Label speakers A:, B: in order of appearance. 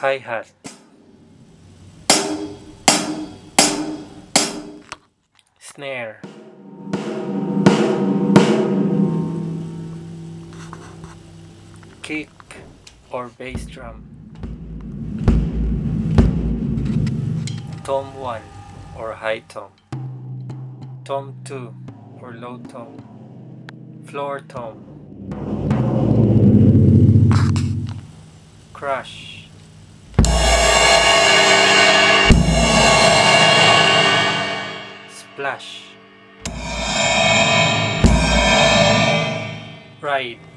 A: hi-hat, snare, kick or bass drum, tom 1 or high tom, tom 2 or low tom, floor tom, crash, splash, ride,